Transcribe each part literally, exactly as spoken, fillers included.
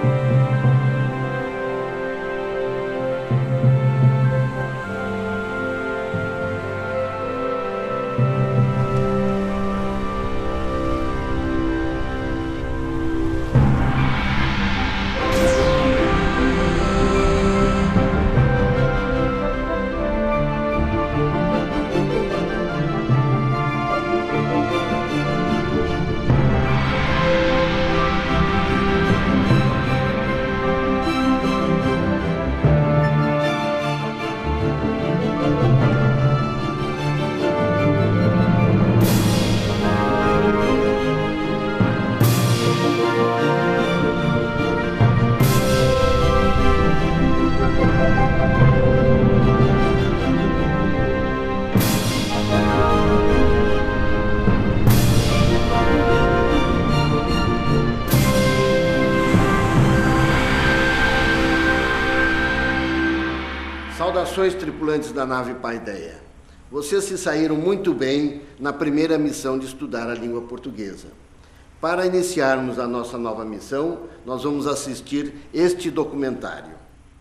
Saudações, tripulantes da nave Paideia. Vocês se saíram muito bem na primeira missão de estudar a língua portuguesa. Para iniciarmos a nossa nova missão, nós vamos assistir este documentário.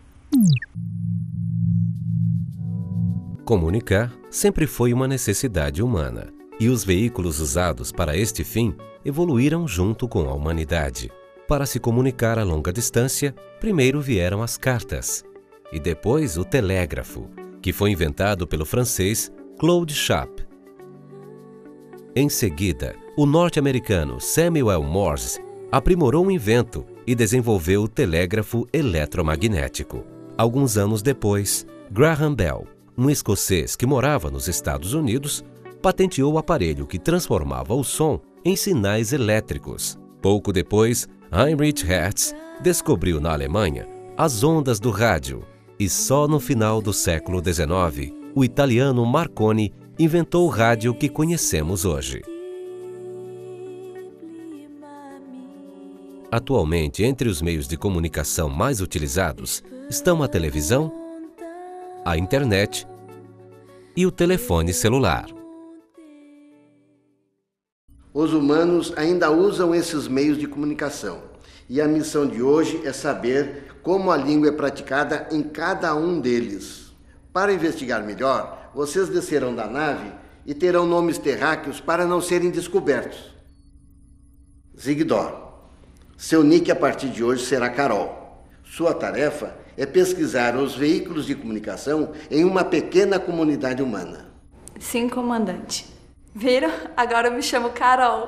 Comunicar sempre foi uma necessidade humana, e os veículos usados para este fim evoluíram junto com a humanidade. Para se comunicar a longa distância, primeiro vieram as cartas, e depois o telégrafo, que foi inventado pelo francês Claude Chappe. Em seguida, o norte-americano Samuel Morse aprimorou um invento e desenvolveu o telégrafo eletromagnético. Alguns anos depois, Graham Bell, um escocês que morava nos Estados Unidos, patenteou o aparelho que transformava o som em sinais elétricos. Pouco depois, Heinrich Hertz descobriu na Alemanha as ondas do rádio. E só no final do século dezenove, o italiano Marconi inventou o rádio que conhecemos hoje. Atualmente, entre os meios de comunicação mais utilizados estão a televisão, a internet e o telefone celular. Os humanos ainda usam esses meios de comunicação, e a missão de hoje é saber como a língua é praticada em cada um deles. Para investigar melhor, vocês descerão da nave e terão nomes terráqueos para não serem descobertos. Zigdor. Seu nick a partir de hoje será Carol. Sua tarefa é pesquisar os veículos de comunicação em uma pequena comunidade humana. Sim, comandante. Viram? Agora eu me chamo Carol.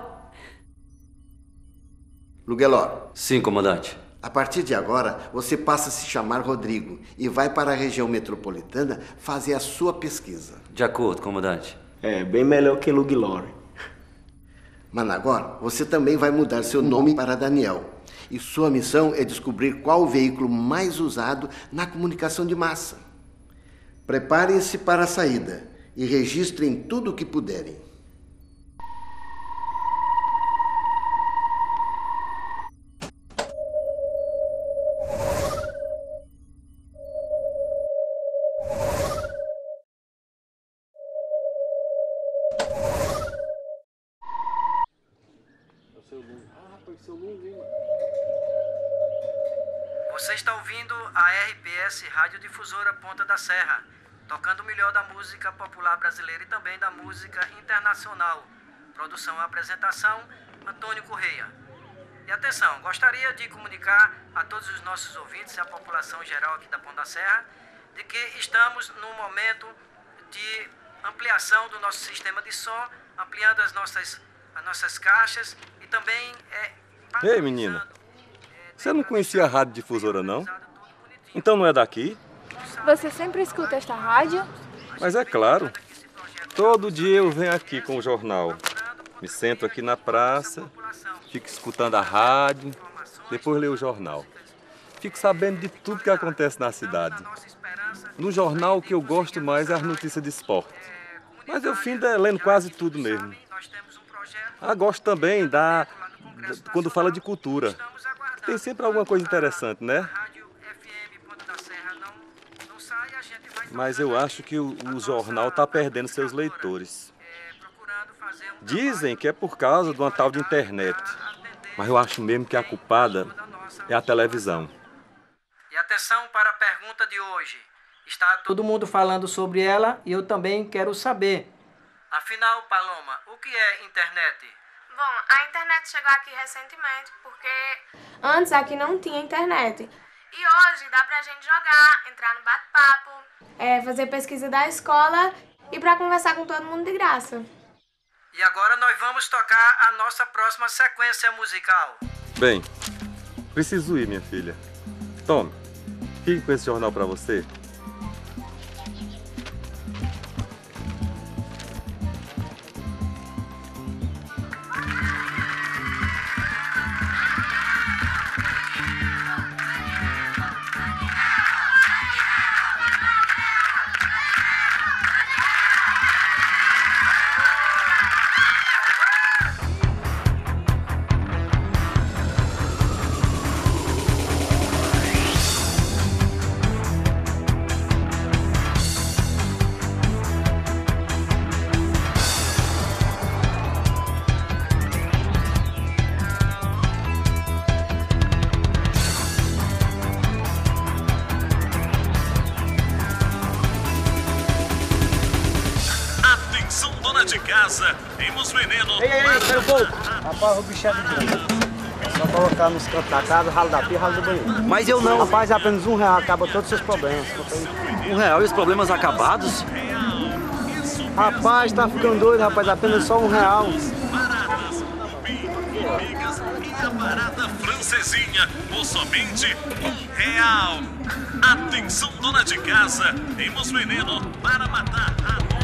Lugelor. Sim, comandante. A partir de agora, você passa a se chamar Rodrigo e vai para a região metropolitana fazer a sua pesquisa. De acordo, comandante. É, bem melhor que Lugelor. Managor, você também vai mudar seu nome para Daniel. E sua missão é descobrir qual o veículo mais usado na comunicação de massa. Preparem-se para a saída e registrem tudo o que puderem. Você está ouvindo a R P S Radiodifusora Ponta da Serra, tocando o melhor da música popular brasileira e também da música internacional. Produção e apresentação, Antônio Correia. E atenção, gostaria de comunicar a todos os nossos ouvintes e a população geral aqui da Ponta da Serra de que estamos num momento de ampliação do nosso sistema de som, ampliando as nossas, as nossas caixas e também... É, Ei, menino, você não conhecia a Rádio Difusora, não? Então não é daqui? Você sempre escuta esta rádio? Mas é claro. Todo dia eu venho aqui com o jornal. Me sento aqui na praça, fico escutando a rádio, depois leio o jornal. Fico sabendo de tudo que acontece na cidade. No jornal, o que eu gosto mais é as notícias de esporte. Mas eu findo é lendo quase tudo mesmo. Ah, gosto também da... quando fala de cultura. Tem sempre alguma coisa interessante, né? Mas eu acho que o, o jornal está perdendo seus leitores. Dizem que é por causa de uma tal de internet. Mas eu acho mesmo que a culpada é a televisão. E atenção para a pergunta de hoje. Está todo mundo falando sobre ela e eu também quero saber. Afinal, Paloma, o que é internet? Bom, a internet chegou aqui recentemente porque antes aqui não tinha internet. E hoje dá pra gente jogar, entrar no bate-papo, é, fazer pesquisa da escola e pra conversar com todo mundo de graça. E agora nós vamos tocar a nossa próxima sequência musical. Bem, preciso ir, minha filha. Tome, fique com esse jornal pra você. De casa, temos veneno. Ei, ei, ei, espera um pouco. Rapaz, o bicho é de grana. É só colocar nos cantos da casa, ralo da pia, ralo do banheiro. Mas eu não. Rapaz, é apenas um real, acaba todos os seus problemas. Um real e os problemas acabados? Rapaz, tá ficando doido, rapaz, apenas só um real. E a barata francesinha, por somente um real. Atenção, dona de casa, temos veneno para matar ratos.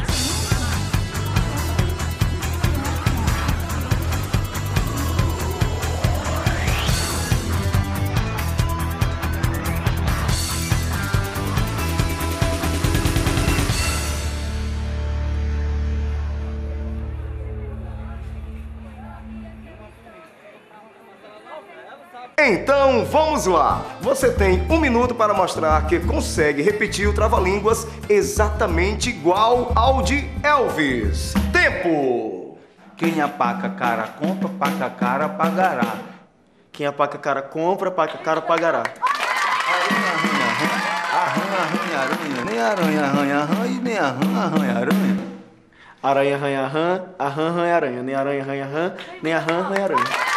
Então vamos lá! Você tem um minuto para mostrar que consegue repetir o trava-línguas exatamente igual ao de Elvis. Tempo! Quem apaca cara compra, paca cara pagará. Quem apaca cara compra, paca cara pagará. Arranha, arranha, aranha, nem aranha, arranha, arranha, e nem arranha, arranha, aranha. Aranha, arranha, arranha, arranha, arranha, aranha, nem aranha, arranha, arranha, nem arranha, arranha, aranha.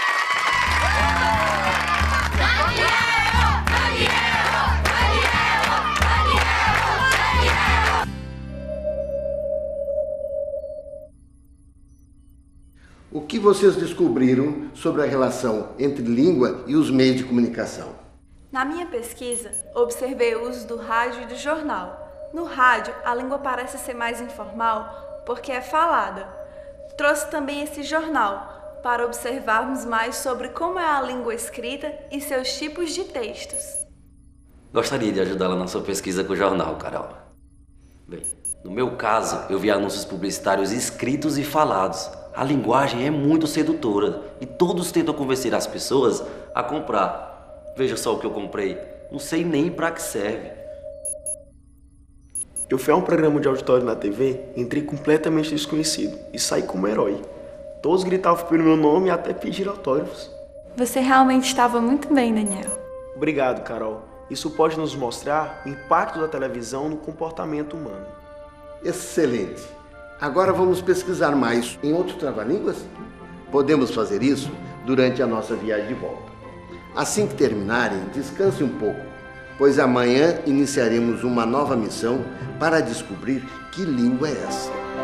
O que vocês descobriram sobre a relação entre língua e os meios de comunicação? Na minha pesquisa, observei o uso do rádio e do jornal. No rádio, a língua parece ser mais informal porque é falada. Trouxe também esse jornal para observarmos mais sobre como é a língua escrita e seus tipos de textos. Gostaria de ajudá-la na sua pesquisa com o jornal, Carol. Bem, no meu caso, eu vi anúncios publicitários escritos e falados. A linguagem é muito sedutora e todos tentam convencer as pessoas a comprar. Veja só o que eu comprei. Não sei nem para que serve. Eu fui a um programa de auditório na T V, entrei completamente desconhecido e saí como herói. Todos gritavam pelo meu nome e até pediram autógrafos. Você realmente estava muito bem, Daniel. Obrigado, Carol. Isso pode nos mostrar o impacto da televisão no comportamento humano. Excelente! Agora vamos pesquisar mais em outros trava-línguas? Podemos fazer isso durante a nossa viagem de volta. Assim que terminarem, descanse um pouco, pois amanhã iniciaremos uma nova missão para descobrir que língua é essa.